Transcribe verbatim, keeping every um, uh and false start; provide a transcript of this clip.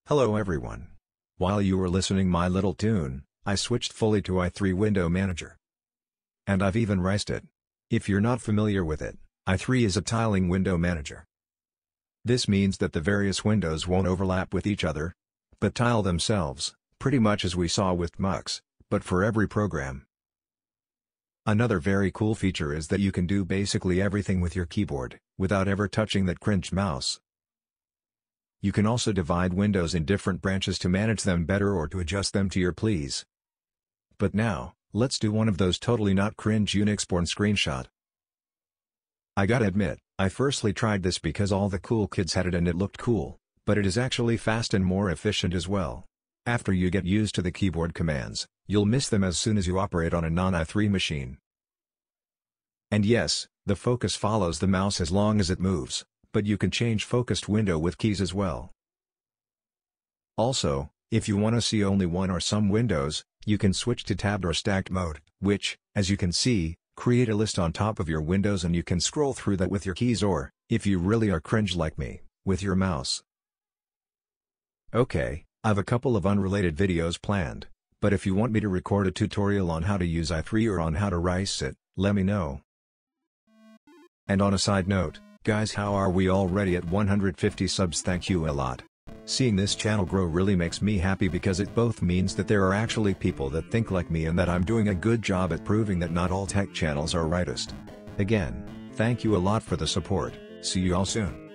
Hello everyone. While you were listening my little tune, I switched fully to i three Window Manager. And I've even riced it. If you're not familiar with it, i three is a tiling window manager. This means that the various windows won't overlap with each other, but tile themselves, pretty much as we saw with Mux, but for every program. Another very cool feature is that you can do basically everything with your keyboard, without ever touching that cringe mouse. You can also divide windows in different branches to manage them better or to adjust them to your please. But now, let's do one of those totally not cringe Unix-born screenshot. I gotta admit, I firstly tried this because all the cool kids had it and it looked cool, but it is actually fast and more efficient as well. After you get used to the keyboard commands, you'll miss them as soon as you operate on a non i three machine. And yes, the focus follows the mouse as long as it moves, but you can change focused window with keys as well. Also, if you want to see only one or some windows, you can switch to tabbed or stacked mode, which, as you can see, create a list on top of your windows and you can scroll through that with your keys or, if you really are cringe like me, with your mouse. Okay, I've a couple of unrelated videos planned, but if you want me to record a tutorial on how to use i three or on how to rice it, let me know. And on a side note, guys, how are we already at one hundred fifty subs? Thank you a lot. Seeing this channel grow really makes me happy because it both means that there are actually people that think like me and that I'm doing a good job at proving that not all tech channels are rightist. Again, thank you a lot for the support. See you all soon.